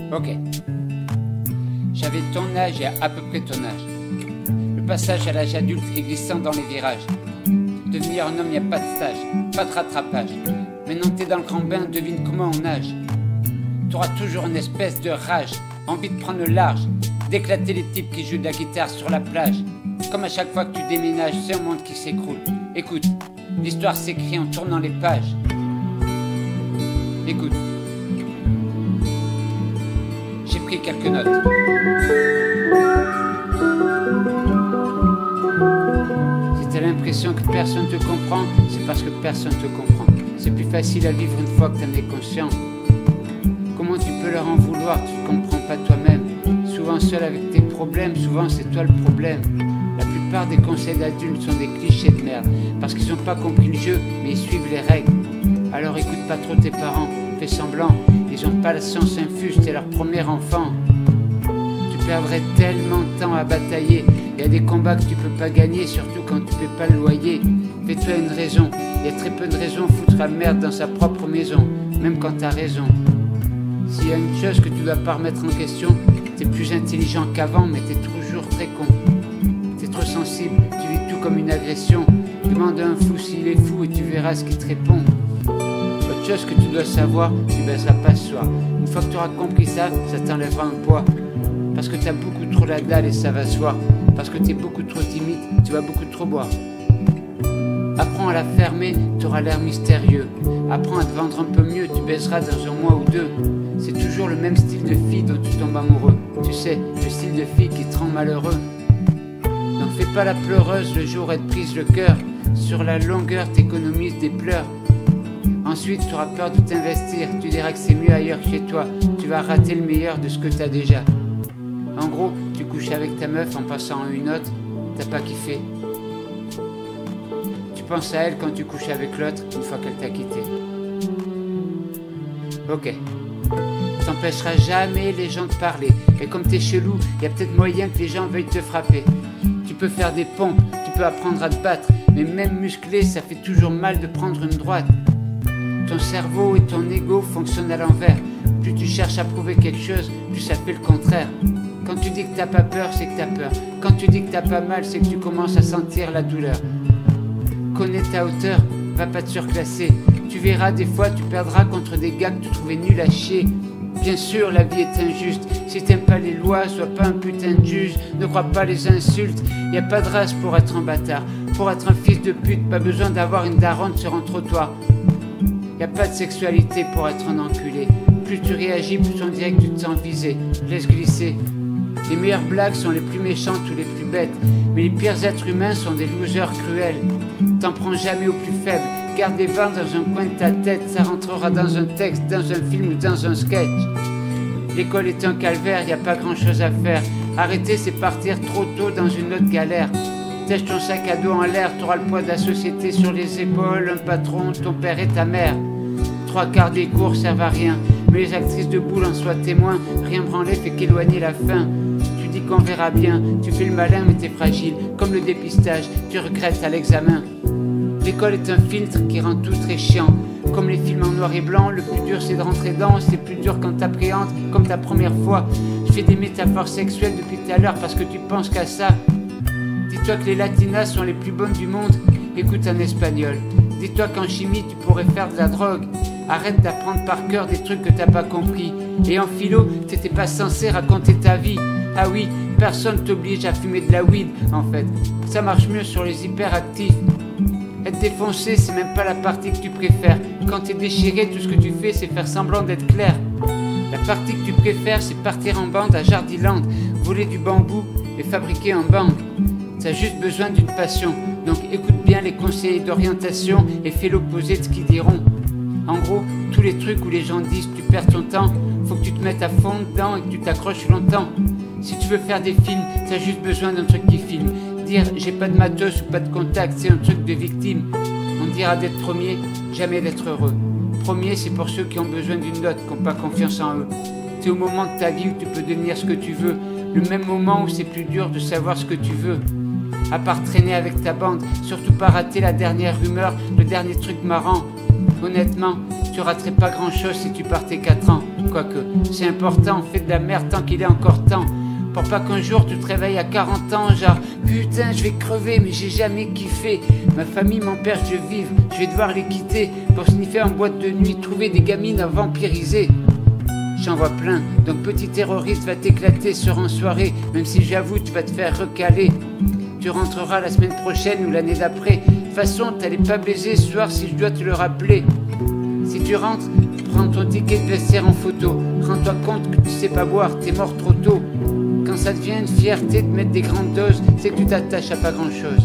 Ok. J'avais ton âge et à peu près ton âge. Le passage à l'âge adulte est glissant dans les virages. Devenir un homme, y a pas de stage, pas de rattrapage. Maintenant t'es dans le grand bain, devine comment on nage. T'auras toujours une espèce de rage, envie de prendre le large, d'éclater les types qui jouent de la guitare sur la plage. Comme à chaque fois que tu déménages, c'est un monde qui s'écroule. Écoute, l'histoire s'écrit en tournant les pages. Écoute. J'ai pris quelques notes. Si t'as l'impression que personne te comprend, c'est parce que personne te comprend. C'est plus facile à vivre une fois que t'en es conscient. Comment tu peux leur en vouloir, tu ne comprends pas toi-même. Souvent seul avec tes problèmes, souvent c'est toi le problème. La plupart des conseils d'adultes sont des clichés de merde, parce qu'ils n'ont pas compris le jeu, mais ils suivent les règles. Alors écoute pas trop tes parents, fais semblant, ils ont pas la science infuse, t'es leur premier enfant. Tu perdrais tellement de temps à batailler, il y a des combats que tu peux pas gagner, surtout quand tu paies pas le loyer. Fais-toi une raison, il y a très peu de raisons à foutre la merde dans sa propre maison, même quand t'as raison. S'il y a une chose que tu dois pas remettre en question, t'es plus intelligent qu'avant, mais t'es toujours très con. T'es trop sensible, tu vis tout comme une agression. Demande à un fou s'il est fou et tu verras ce qu'il te répond. Autre chose que tu dois savoir, tu baisseras pas ce soir. Une fois que tu auras compris ça, ça t'enlèvera un poids. Parce que t'as beaucoup trop la dalle et ça va se voir. Parce que t'es beaucoup trop timide, tu vas beaucoup trop boire. Apprends à la fermer, t'auras l'air mystérieux. Apprends à te vendre un peu mieux, tu baiseras dans un mois ou deux. C'est toujours le même style de fille dont tu tombes amoureux. Tu sais, le style de fille qui te rend malheureux. Donc fais pas la pleureuse le jour où elle te brise le cœur. Sur la longueur, t'économises des pleurs. Ensuite, tu auras peur de t'investir. Tu diras que c'est mieux ailleurs que chez toi. Tu vas rater le meilleur de ce que t'as déjà. En gros, tu couches avec ta meuf en passant à une autre. T'as pas kiffé. Tu penses à elle quand tu couches avec l'autre une fois qu'elle t'a quitté. Ok. T'empêcheras jamais les gens de parler. Et comme t'es chelou, y a peut-être moyen que les gens veuillent te frapper. Tu peux faire des pompes, tu peux apprendre à te battre, mais même musclé, ça fait toujours mal de prendre une droite. Ton cerveau et ton ego fonctionnent à l'envers. Plus tu cherches à prouver quelque chose, plus ça fait le contraire. Quand tu dis que t'as pas peur, c'est que t'as peur. Quand tu dis que t'as pas mal, c'est que tu commences à sentir la douleur. Connais ta hauteur, va pas te surclasser. Tu verras, des fois, tu perdras contre des gars que tu trouvais nuls à chier. Bien sûr, la vie est injuste. Si t'aimes pas les lois, sois pas un putain de juge. Ne crois pas les insultes. Y a pas de race pour être un bâtard. Pour être un fils de pute, pas besoin d'avoir une daronne sur un trottoir. Y a pas de sexualité pour être un enculé. Plus tu réagis, plus on dirait que tu te sens visé. Laisse glisser. Les meilleures blagues sont les plus méchantes ou les plus bêtes. Mais les pires êtres humains sont des losers cruels. T'en prends jamais au plus faible. Garde les vents dans un coin de ta tête. Ça rentrera dans un texte, dans un film ou dans un sketch. L'école est un calvaire, y a pas grand chose à faire. Arrêter, c'est partir trop tôt dans une autre galère. Tèche ton sac à dos en l'air, t'auras le poids de la société sur les épaules. Un patron, ton père et ta mère. 3/4 des cours servent à rien. Mais les actrices de boule en soient témoins. Rien branler fait qu'éloigner la fin. Tu dis qu'on verra bien, tu fais le malin mais t'es fragile. Comme le dépistage, tu regrettes à l'examen. L'école est un filtre qui rend tout très chiant. Comme les films en noir et blanc, le plus dur c'est de rentrer dedans. C'est plus dur quand t'appréhendes, comme ta première fois. Je fais des métaphores sexuelles depuis tout à l'heure parce que tu penses qu'à ça. Dis-toi que les latinas sont les plus bonnes du monde. Écoute en espagnol. Dis-toi qu'en chimie tu pourrais faire de la drogue. Arrête d'apprendre par cœur des trucs que t'as pas compris. Et en philo, t'étais pas censé raconter ta vie. Ah oui, personne t'oblige à fumer de la weed, en fait. Ça marche mieux sur les hyperactifs. Être défoncé, c'est même pas la partie que tu préfères. Quand t'es déchiré, tout ce que tu fais, c'est faire semblant d'être clair. La partie que tu préfères, c'est partir en bande à Jardiland, voler du bambou et fabriquer un bang. T'as juste besoin d'une passion. Donc écoute bien les conseillers d'orientation et fais l'opposé de ce qu'ils diront. En gros, tous les trucs où les gens disent que tu perds ton temps, faut que tu te mettes à fond dedans et que tu t'accroches longtemps. Si tu veux faire des films, t'as juste besoin d'un truc qui filme. Dire j'ai pas de matos ou pas de contact, c'est un truc de victime. On dira d'être premier, jamais d'être heureux. Premier, c'est pour ceux qui ont besoin d'une note, qui n'ont pas confiance en eux. C'est au moment de ta vie où tu peux devenir ce que tu veux. Le même moment où c'est plus dur de savoir ce que tu veux. À part traîner avec ta bande, surtout pas rater la dernière rumeur, le dernier truc marrant. Honnêtement, tu raterais pas grand chose si tu partais 4 ans. Quoique, c'est important, fais de la merde tant qu'il est encore temps. Pour pas qu'un jour tu te réveilles à 40 ans, genre putain je vais crever mais j'ai jamais kiffé. Ma famille m'empêche de vivre, je vais devoir les quitter pour sniffer en boîte de nuit, trouver des gamines à vampiriser. J'en vois plein, donc petit terroriste va t'éclater sur en soirée, même si j'avoue tu vas te faire recaler. Tu rentreras la semaine prochaine ou l'année d'après. De toute façon t'allais pas baiser ce soir si je dois te le rappeler. Si tu rentres, prends ton ticket de vestiaire en photo. Rends-toi compte que tu sais pas boire, t'es mort trop tôt. Quand ça devient une fierté de mettre des grandes doses, c'est que tu t'attaches à pas grand chose.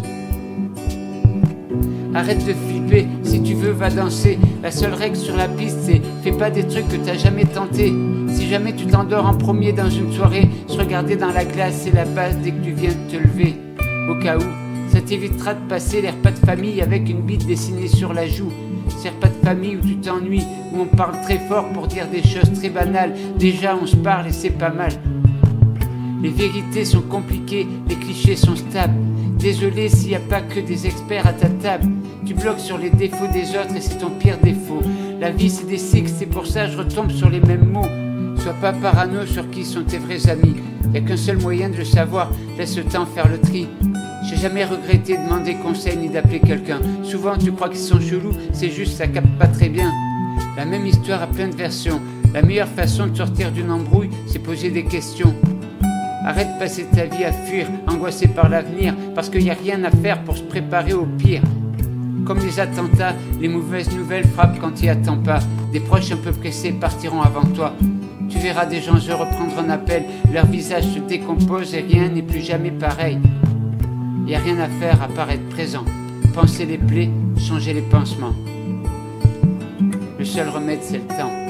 Arrête de flipper, si tu veux va danser. La seule règle sur la piste c'est fais pas des trucs que t'as jamais tenté. Si jamais tu t'endors en premier dans une soirée, se regarder dans la glace c'est la base dès que tu viens de te lever. Au cas où, ça t'évitera de passer les repas de famille avec une bite dessinée sur la joue. Ces repas de famille où tu t'ennuies, où on parle très fort pour dire des choses très banales. Déjà on se parle et c'est pas mal. Les vérités sont compliquées, les clichés sont stables. Désolé s'il n'y a pas que des experts à ta table. Tu bloques sur les défauts des autres et c'est ton pire défaut. La vie c'est des cycles, c'est pour ça que je retombe sur les mêmes mots. Sois pas parano sur qui sont tes vrais amis. Y a qu'un seul moyen de le savoir, laisse le temps faire le tri. J'ai jamais regretté de demander conseil ni d'appeler quelqu'un. Souvent tu crois qu'ils sont chelous, c'est juste ça capte pas très bien. La même histoire a plein de versions. La meilleure façon de sortir d'une embrouille, c'est poser des questions. Arrête de passer ta vie à fuir, angoissé par l'avenir, parce qu'il n'y a rien à faire pour se préparer au pire. Comme les attentats, les mauvaises nouvelles frappent quand tu n'y attends pas. Des proches un peu pressés partiront avant toi. Tu verras des gens heureux prendre un appel, leur visage se décompose et rien n'est plus jamais pareil. Il n'y a rien à faire à part être présent, panser les plaies, changer les pansements. Le seul remède c'est le temps.